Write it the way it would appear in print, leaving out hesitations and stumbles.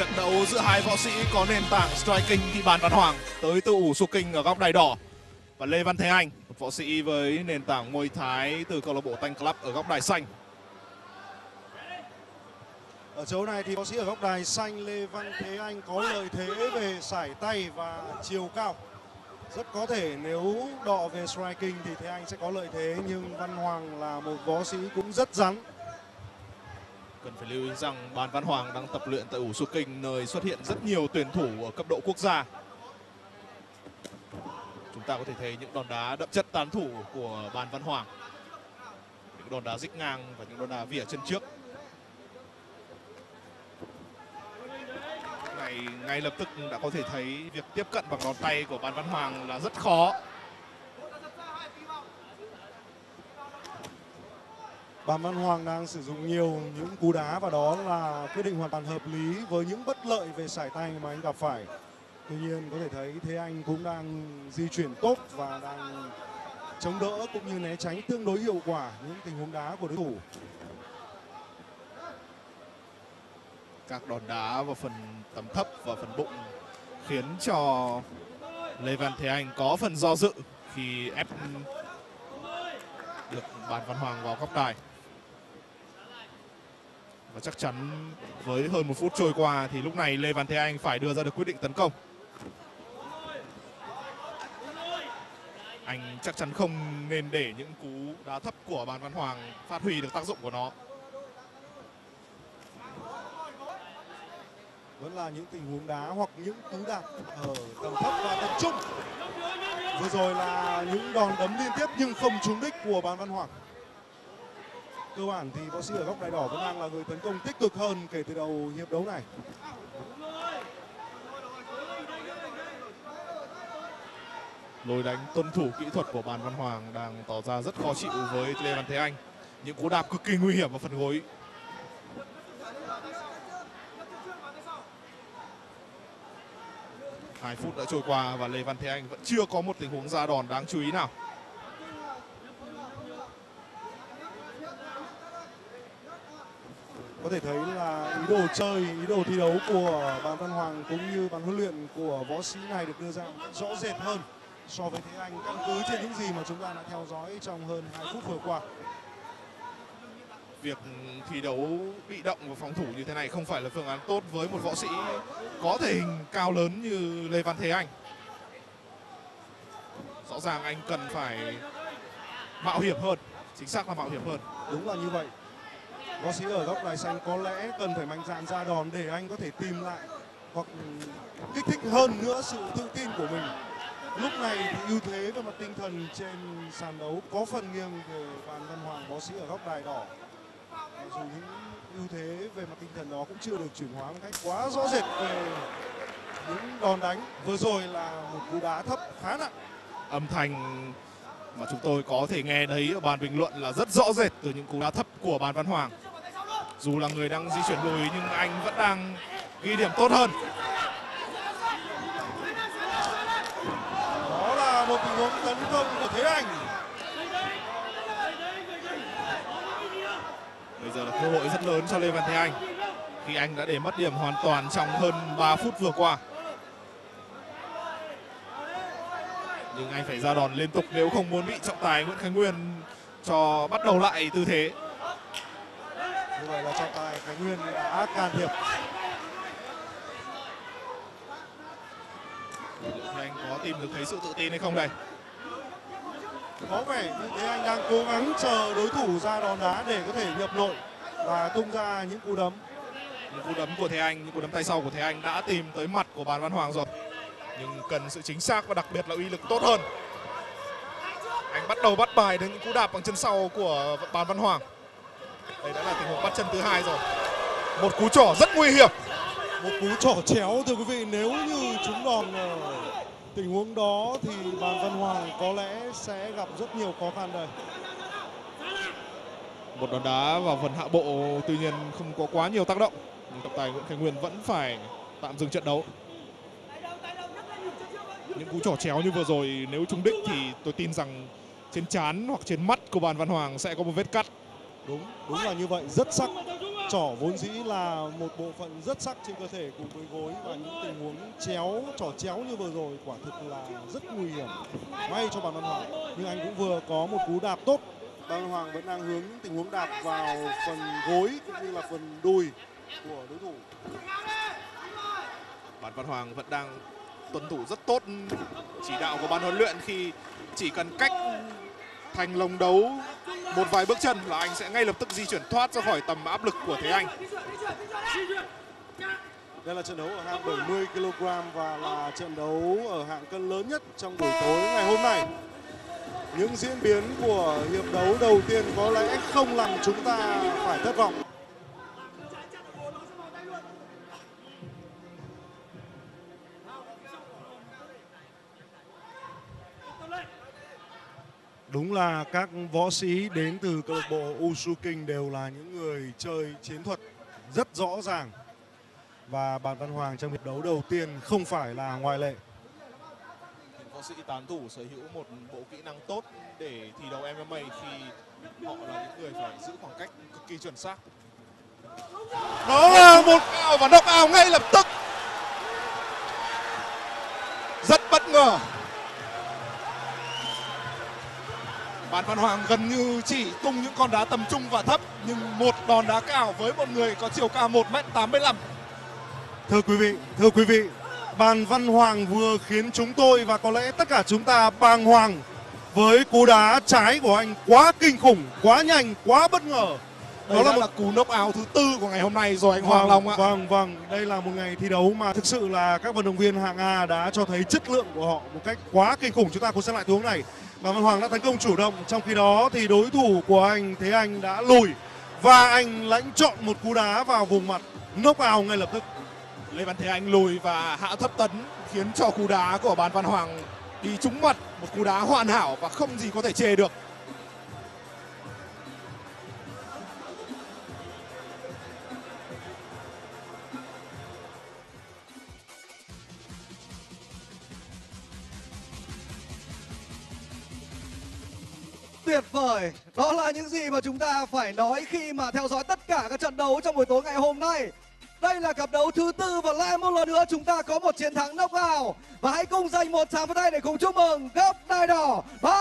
trận đấu giữa hai võ sĩ có nền tảng striking thì Bàn Văn Hoàng tới từ ủ Suking ở góc đài đỏ và Lê Văn Thế Anh, một võ sĩ với nền tảng Muay Thái từ câu lạc bộ Tanh Club ở góc đài xanh. Ở chỗ này thì võ sĩ ở góc đài xanh Lê Văn Thế Anh có lợi thế về sải tay và chiều cao. Rất có thể nếu đọ về striking thì Thế Anh sẽ có lợi thế, nhưng Văn Hoàng là một võ sĩ cũng rất rắn. Cần phải lưu ý rằng Bàn Văn Hoàng đang tập luyện tại ủ Suking, nơi xuất hiện rất nhiều tuyển thủ ở cấp độ quốc gia. Chúng ta có thể thấy những đòn đá đậm chất tán thủ của Bàn Văn Hoàng, những đòn đá dích ngang và những đòn đá vỉa chân trước. Ngay lập tức đã có thể thấy việc tiếp cận bằng đòn tay của Bàn Văn Hoàng là rất khó. Bàn Văn Hoàng đang sử dụng nhiều những cú đá và đó là quyết định hoàn toàn hợp lý với những bất lợi về sải tay mà anh gặp phải. Tuy nhiên có thể thấy Thế Anh cũng đang di chuyển tốt và đang chống đỡ cũng như né tránh tương đối hiệu quả những tình huống đá của đối thủ. Các đòn đá vào phần tầm thấp và phần bụng khiến cho Lê Văn Thế Anh có phần do dự khi ép được Bàn Văn Hoàng vào góc đài. Và chắc chắn với hơn 1 phút trôi qua thì lúc này Lê Văn Thế Anh phải đưa ra được quyết định tấn công. Anh chắc chắn không nên để những cú đá thấp của Bàn Văn Hoàng phát huy được tác dụng của nó. Vẫn là những tình huống đá hoặc những cú đạp ở tầm thấp và tầm trung. Vừa rồi là những đòn đấm liên tiếp nhưng không trúng đích của Bàn Văn Hoàng. Cơ bản thì võ sĩ ở góc đài đỏ vẫn đang là người tấn công tích cực hơn kể từ đầu hiệp đấu này. Lối đánh tuân thủ kỹ thuật của Bàn Văn Hoàng đang tỏ ra rất khó chịu với Lê Văn Thế Anh. Những cú đạp cực kỳ nguy hiểm vào phần gối. Hai phút đã trôi qua và Lê Văn Thế Anh vẫn chưa có một tình huống ra đòn đáng chú ý nào. Có thể thấy là ý đồ chơi, ý đồ thi đấu của Bàn Văn Hoàng cũng như ban huấn luyện của võ sĩ này được đưa ra rõ rệt hơn so với Thế Anh, căn cứ trên những gì mà chúng ta đã theo dõi trong hơn 2 phút vừa qua. Việc thi đấu bị động và phòng thủ như thế này không phải là phương án tốt với một võ sĩ có thể hình cao lớn như Lê Văn Thế Anh. Rõ ràng anh cần phải mạo hiểm hơn, chính xác là mạo hiểm hơn. Đúng là như vậy. Võ sĩ ở góc đài xanh có lẽ cần phải mạnh dạn ra đòn để anh có thể tìm lại hoặc kích thích hơn nữa sự tự tin của mình. Lúc này thì ưu thế về mặt tinh thần trên sàn đấu có phần nghiêng về Bàn Văn Hoàng, võ sĩ ở góc đài đỏ. Mặc dù những ưu thế về mặt tinh thần đó cũng chưa được chuyển hóa một cách quá rõ rệt về những đòn đánh. Vừa rồi là một cú đá thấp khá nặng. Âm thanh mà chúng tôi có thể nghe thấy ở bàn bình luận là rất rõ rệt từ những cú đá thấp của Bàn Văn Hoàng. Dù là người đang di chuyển lùi nhưng anh vẫn đang ghi điểm tốt hơn. Đó là một tình huống tấn công của Thế Anh. Bây giờ là cơ hội rất lớn cho Lê Văn Thế Anh khi anh đã để mất điểm hoàn toàn trong hơn 3 phút vừa qua. Nhưng anh phải ra đòn liên tục nếu không muốn bị trọng tài Nguyễn Khánh Nguyên cho bắt đầu lại tư thế. Như vậy là trọng tài Khánh Nguyên đã can thiệp. Thì anh có tìm được thấy sự tự tin hay không đây? Có vẻ như Thế Anh đang cố gắng chờ đối thủ ra đòn đá để có thể nhập nội và tung ra những cú đấm. Những cú đấm của Thế Anh, những cú đấm tay sau của Thế Anh đã tìm tới mặt của Bàn Văn Hoàng rồi. Nhưng cần sự chính xác và đặc biệt là uy lực tốt hơn. Anh bắt đầu bắt bài đến những cú đạp bằng chân sau của Bàn Văn Hoàng. Đây đã là tình huống bắt chân thứ hai rồi. Một cú trỏ rất nguy hiểm. Một cú trỏ chéo thưa quý vị, nếu như trúng đòn ở tình huống đó thì Bàn Văn Hoàng có lẽ sẽ gặp rất nhiều khó khăn đây. Một đòn đá vào phần hạ bộ tuy nhiên không có quá nhiều tác động. Nhưng trọng tài Nguyễn Khánh Nguyên vẫn phải tạm dừng trận đấu. Những cú trỏ chéo như vừa rồi nếu trúng đích thì tôi tin rằng trên trán hoặc trên mắt của Bàn Văn Hoàng sẽ có một vết cắt. Đúng là như vậy, rất sắc. trỏ vốn dĩ là một bộ phận rất sắc trên cơ thể cùng với gối, và những tình huống chéo, trỏ chéo như vừa rồi quả thực là rất nguy hiểm ngay cho Bàn Văn Hoàng. Nhưng anh cũng vừa có một cú đạp tốt. Bàn Văn Hoàng vẫn đang hướng những tình huống đạp vào phần gối cũng như là phần đùi của đối thủ. Bàn Văn Hoàng vẫn đang tuân thủ rất tốt chỉ đạo của ban huấn luyện, khi chỉ cần cách thành lồng đấu một vài bước chân là anh sẽ ngay lập tức di chuyển thoát ra khỏi tầm áp lực của Thế Anh. Đây là trận đấu ở hạng 70 kg và là trận đấu ở hạng cân lớn nhất trong buổi tối ngày hôm nay. Những diễn biến của hiệp đấu đầu tiên có lẽ không làm chúng ta phải thất vọng. Đúng là các võ sĩ đến từ câu lạc bộ Wushu King đều là những người chơi chiến thuật rất rõ ràng. Và Bàn Văn Hoàng trong hiệp đấu đầu tiên không phải là ngoại lệ. Võ sĩ tán thủ sở hữu một bộ kỹ năng tốt để thi đấu MMA khi họ là những người phải giữ khoảng cách cực kỳ chuẩn xác. Đó là một ảo và knock out ngay lập tức. Rất bất ngờ. Bàn Văn Hoàng gần như chỉ tung những con đá tầm trung và thấp, nhưng một đòn đá cao với một người có chiều cao 1m85. Thưa quý vị, Bàn Văn Hoàng vừa khiến chúng tôi và có lẽ tất cả chúng ta bàng hoàng với cú đá trái của anh, quá kinh khủng, quá nhanh, quá bất ngờ. Đó là một cú knock out thứ 4 của ngày hôm nay rồi anh Hoàng Long ạ. Vâng, đây là một ngày thi đấu mà thực sự là các vận động viên hạng A đã cho thấy chất lượng của họ một cách quá kinh khủng. Chúng ta cùng xem lại tình huống này. Bàn Văn Hoàng đã tấn công chủ động, trong khi đó thì đối thủ của anh Thế Anh đã lùi và anh lãnh chọn một cú đá vào vùng mặt, knock out ngay lập tức. Lê Văn Thế Anh lùi và hạ thấp tấn khiến cho cú đá của Bàn Văn Hoàng đi trúng mặt, một cú đá hoàn hảo và không gì có thể chê được. Tuyệt vời, đó là những gì mà chúng ta phải nói khi mà theo dõi tất cả các trận đấu trong buổi tối ngày hôm nay. Đây là cặp đấu thứ 4 và lại một lần nữa chúng ta có một chiến thắng knock out. Và hãy cùng dành một tràng pháo tay để cùng chúc mừng góc đai đỏ Bàn